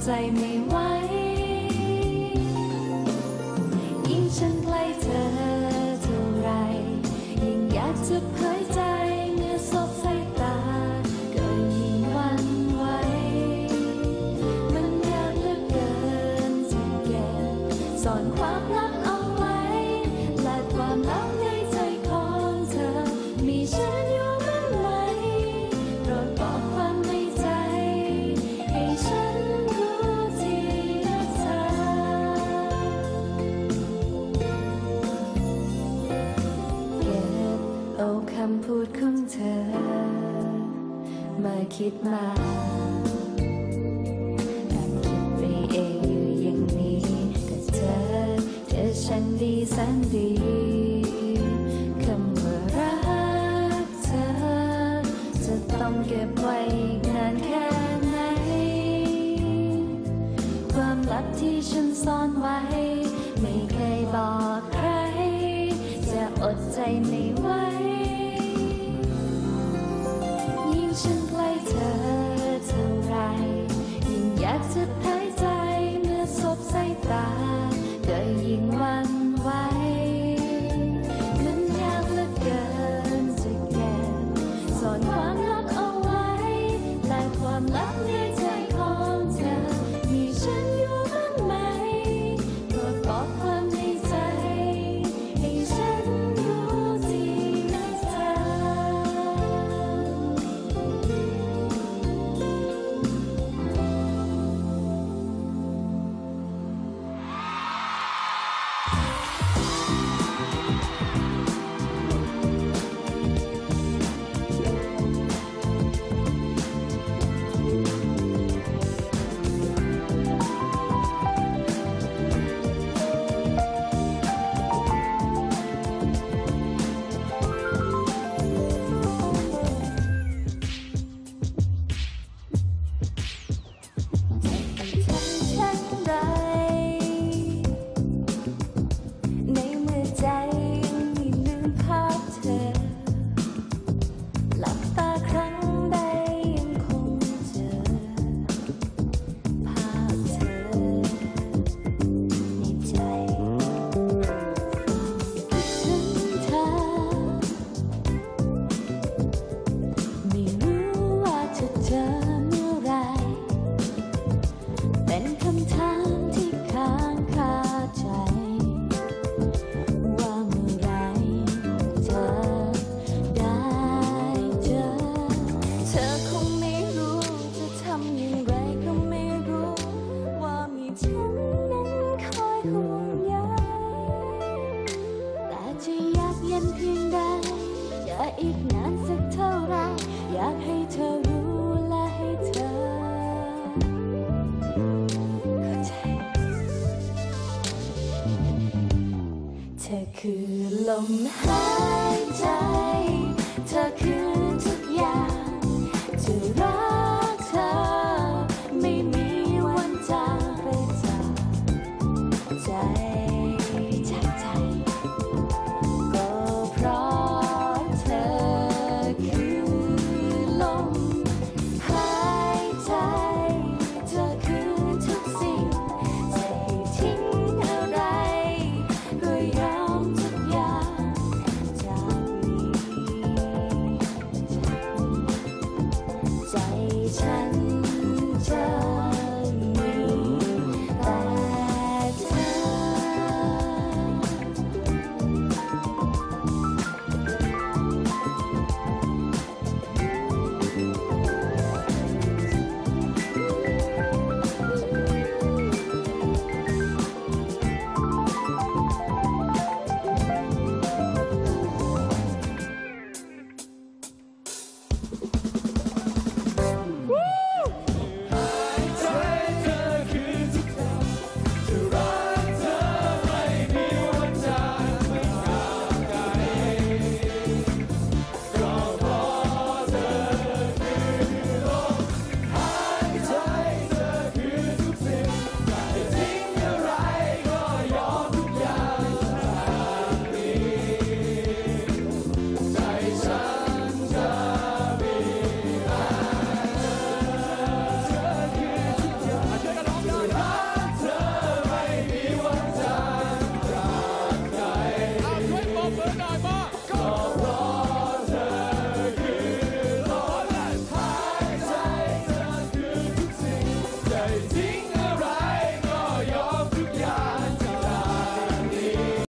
ใจไม่ไหวยิ่งฉันใกล้เธอเท่าไรยิ่งอยากจะเผยใจเมื่อสบสายตาก็ยิ่งหวั่นไหวมันยากเหลือเกินจะเก็บซ่อนความลับเอาไว้และความลับในใจของเธอมีฉันอยู่บ้างไหมโปรดบอกความในใจให้ฉันรู้ทีนะเธอเก็บเอาคำพูดของเธอมาคิดมาแอบคิดไปเองอยู่อย่างนี้แต่เธอฉันดีแสนดีคำว่ารักเธอจะต้องเก็บไว้นานแค่ไหนความลับที่ฉันซ่อนไว้ไม่เคยบอกใครจะอดใจไม่ไหวยิ่งฉันใกล้เธอเท่าไรยิ่งอยากจะเผยใจเมื่อสบสายตาก็ยิ่งหวั่นไหวมันยากเหลือเกินจะเก็บซ่อนความลับเอาไว้และความลับในใจของเธอมีฉันอยู่บ้างไหมโปรดบอกความในใจให้ฉันรู้ทีนะเธอในเมื่อใจยังไม่ลืมภาพเธอหลับตาครั้งใดยังคงเจอภาพเธอในใจคิดถึงเธอไม่รู้ว่าจะเจอเมื่อไรเป็นคำถามที่ค้างคาใจว่าเมื่อไรเธอได้เจอเธอคงไม่รู้จะทำอย่างไรก็ไม่รู้ว่ามีฉันนั้นคอยห่วงใยแต่จะยากเย็นเพียงใดจะอีกนานสักเท่าไรอยากให้เธอรู้และให้เธอเข้าใจเธอคือลมหายใจเธอคือทุกอย่างจะรักเธอไม่มีวันจางไปจากใจก็เพราะเธอคือลมหายใจเธอคือทุกสิ่งจะให้ทิ้งอะไรก็ยอมทุกอย่างจากนี้ใจฉัน